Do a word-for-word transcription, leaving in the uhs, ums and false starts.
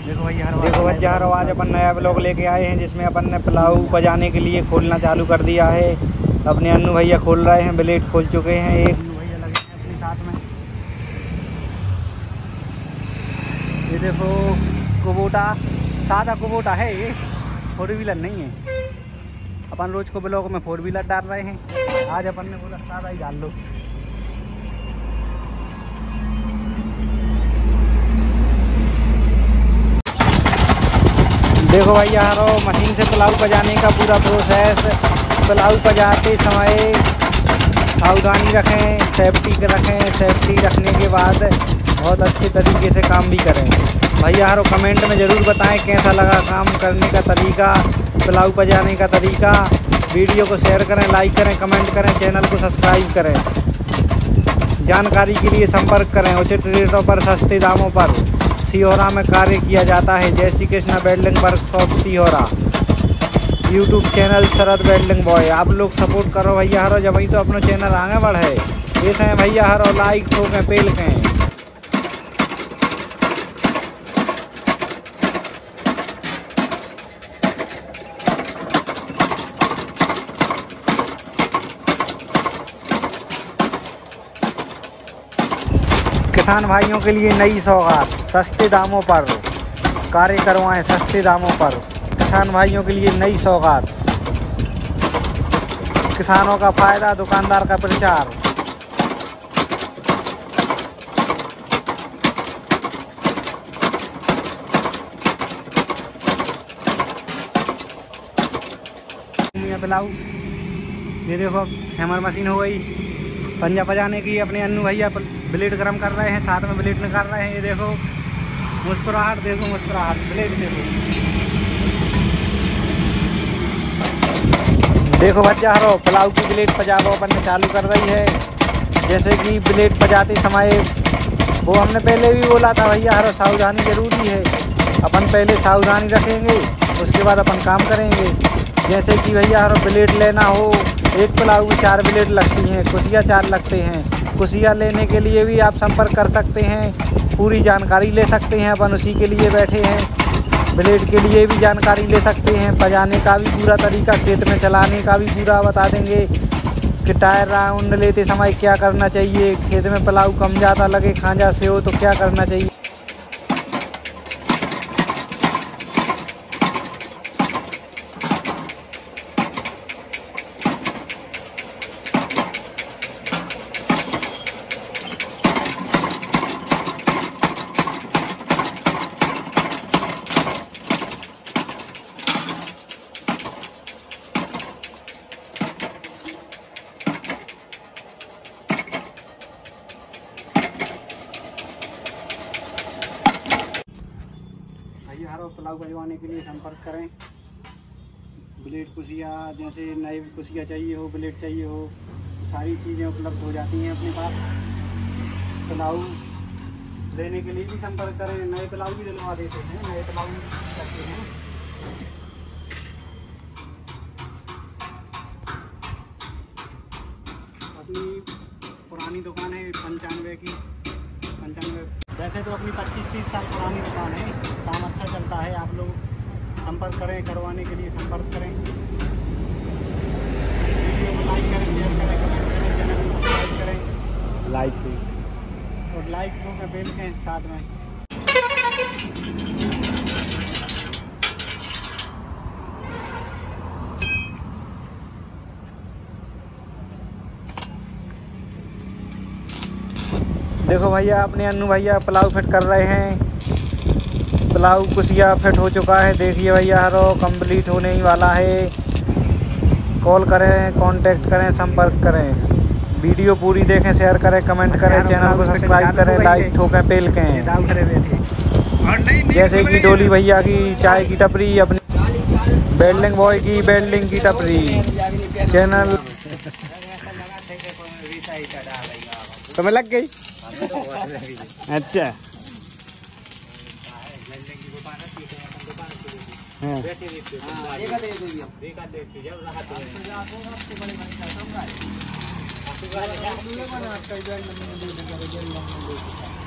देखो भैया देखो भैया आज अपन नया ब्लॉग लेके आए हैं जिसमें अपन ने पुलाव बजाने के लिए खोलना चालू कर दिया है। अपने अन्नू भैया खोल रहे हैं, ब्लेड खोल चुके हैं। एक अन्नू भैया लगे हैं अपने साथ में। ये देखो कुबोटा, सादा कुबोटा है ये, फोर व्हीलर नहीं है। अपन रोज को ब्लॉग में फोर व्हीलर डाल रहे हैं, आज अपन ने बोला सादा ही डाल लो। देखो भैया यारो मशीन से पुलाव बजाने का पूरा प्रोसेस। पुलाव बजाते समय सावधानी रखें, सेफ्टी रखें। सेफ्टी रखने के बाद बहुत अच्छे तरीके से काम भी करें। भैया यारो कमेंट में ज़रूर बताएं कैसा लगा काम करने का तरीका, पुलाव बजाने का तरीका। वीडियो को शेयर करें, लाइक करें, कमेंट करें, चैनल को सब्सक्राइब करें। जानकारी के लिए संपर्क करें उचित रेटों पर, सस्ते दामों पर। सिहोरा में कार्य किया जाता है। जय Shri Krishna welding workshop Sihora. YouTube channel Sharad welding boy. आप लोग सपोर्ट करो भैया हरो, जब ही तो अपना चैनल आगे बढ़े। ऐसे हैं भैया हरो, लाइक ठोकें पेल के। किसान भाइयों के लिए नई सौगात, सस्ते दामों पर कार्य करवाएं। सस्ते दामों पर किसान भाइयों के लिए नई सौगात। किसानों का फायदा, दुकानदार का प्रचार। पुलाव ये देखो हैमर मशीन हो गई पंजा बजाने की। अपने अन्नू भैया ब्लेड गरम कर रहे हैं, साथ में ब्लेड निकाल रहे हैं। ये देखो मुस्कुराहट, देखो मुस्कुराहट, ब्लेड देखो। देखो भैया हरो पुलाव की ब्लेड बजाओ अपन ने चालू कर रही है। जैसे कि ब्लेड बजाते समय वो हमने पहले भी बोला था भैया हरो, सावधानी जरूरी है। अपन पहले सावधानी रखेंगे, उसके बाद अपन काम करेंगे। जैसे कि भैया हरो ब्लेड लेना हो, एक पुलाव में चार ब्लेड लगती हैं, कुसिया चार लगते हैं। कुसिया लेने के लिए भी आप संपर्क कर सकते हैं, पूरी जानकारी ले सकते हैं। अपन उसी के लिए बैठे हैं। ब्लेड के लिए भी जानकारी ले सकते हैं, बजाने का भी पूरा तरीका, खेत में चलाने का भी पूरा बता देंगे कि टायर राउंड लेते समय क्या करना चाहिए, खेत में पुलाव कम ज़्यादा लगे खांजा से हो तो क्या करना चाहिए। यारो पुलाव बजवाने के लिए संपर्क करें। ब्लेड कुसिया, जैसे नए कुसिया चाहिए हो, ब्लेड चाहिए हो, सारी चीज़ें उपलब्ध हो जाती हैं अपने पास। पुलाव लेने के लिए भी संपर्क करें। नए पुलाव भी दिलवा देते हैं, नए पुलाव करते हैं। अपनी पुरानी दुकान है पंचानवे की, पंचानवे वैसे तो अपनी पच्चीस तीस साल पुरानी दुकान है, काम अच्छा चलता है। आप लोग संपर्क करें, करवाने के लिए संपर्क करें। वीडियो को लाइक करें, शेयर करें, कमेंट करें, चैनल को सब्सक्राइब करें। लाइक भी और लाइक को बेल के साथ में। देखो भैया अपने अन्नू भैया पुलाव फिट कर रहे हैं। पुलाव कुसिया फिट हो चुका है। देखिए भैया हरो कंप्लीट होने ही वाला है। कॉल करें, कांटेक्ट करें, संपर्क करें। वीडियो पूरी देखें, शेयर करें, कमेंट करें, चैनल को सब्सक्राइब करें, लाइक ठोकें पेल के। जैसे कि डोली भैया की चाय की टपरी, अपनी वेल्डिंग बॉय की वेल्डिंग की टपरी। चैनल तुम्हें लग गई? अच्छा हाँ।